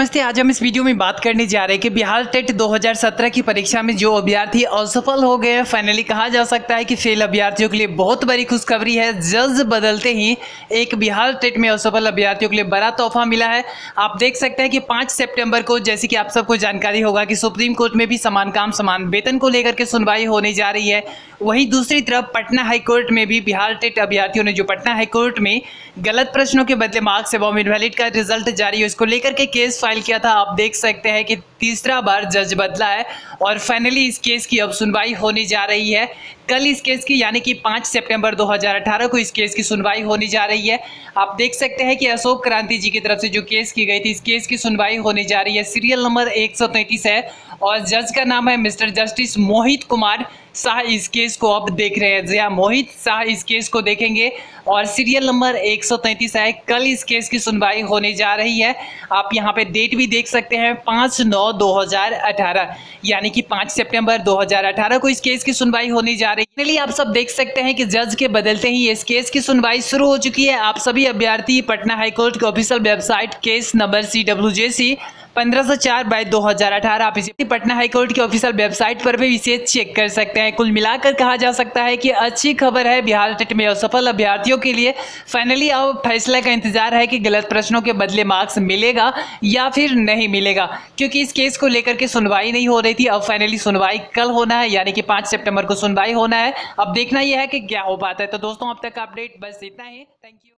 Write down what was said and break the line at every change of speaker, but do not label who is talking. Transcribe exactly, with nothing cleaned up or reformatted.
नमस्ते। आज हम इस वीडियो में बात करने जा रहे हैं कि बिहार टेट दो हज़ार सत्रह की परीक्षा में जो अभ्यर्थी असफल हो गए, फाइनली कहा जा सकता है कि फेल अभ्यर्थियों के लिए बहुत बड़ी खुशखबरी है। जज बदलते ही एक बिहार टेट में असफल अभ्यर्थियों के लिए बड़ा तोहफा मिला है। आप देख सकते हैं कि पाँच सितंबर को, जैसे कि आप सबको जानकारी होगा कि सुप्रीम कोर्ट में भी समान काम समान वेतन को लेकर के सुनवाई होने जा रही है। वहीं दूसरी तरफ पटना हाईकोर्ट में भी बिहार टेट अभ्यर्थियों ने जो पटना हाईकोर्ट में गलत प्रश्नों के बदले मार्क्स एवं इनवैलिड का रिजल्ट जारी है, इसको लेकर के केस फाइल किया था। आप देख सकते हैं कि तीसरा बार जज बदला है और फाइनली इस केस की अब सुनवाई होने जा रही है। कल इस केस की यानी कि पाँच सितंबर दो हज़ार अठारह को इस केस की सुनवाई होने जा रही है। आप देख सकते हैं कि अशोक क्रांति जी की तरफ से जो केस की गई थी, इस केस की सुनवाई होने जा रही है। सीरियल नंबर एक सौ तैंतीस है और जज का नाम है मिस्टर जस्टिस मोहित कुमार शाह। इस केस को अब देख रहे हैं, जी हाँ, मोहित शाह इस केस को देखेंगे और सीरियल नंबर एक सौ तैंतीस है। कल इस केस की सुनवाई होने जा रही है। आप यहाँ पे डेट भी देख सकते हैं, पाँच नौ दो हज़ार अठारह यानी कि पाँच सितंबर दो हज़ार अठारह को इस केस की सुनवाई होने जा रही है। आप सब देख सकते हैं कि जज के बदलते ही इस केस की सुनवाई शुरू हो चुकी है। आप सभी अभ्यर्थी पटना हाईकोर्ट के official website case number C W J C पंद्रह सौ चार बाई दो हज़ार अठारह आप इसे पटना हाईकोर्ट की ऑफिशियल वेबसाइट पर भी इसे चेक कर सकते हैं। कुल मिलाकर कहा जा सकता है कि अच्छी खबर है बिहार टेट में असफल अभ्यर्थियों के लिए। फाइनली अब फैसले का इंतजार है कि गलत प्रश्नों के बदले मार्क्स मिलेगा या फिर नहीं मिलेगा, क्योंकि इस केस को लेकर के सुनवाई नहीं हो रही थी। अब फाइनली सुनवाई कल होना है, यानी कि पाँच सितंबर को सुनवाई होना है। अब देखना यह है कि क्या हो पाता है। तो दोस्तों, अब तक का अपडेट बस इतना ही। Thank you.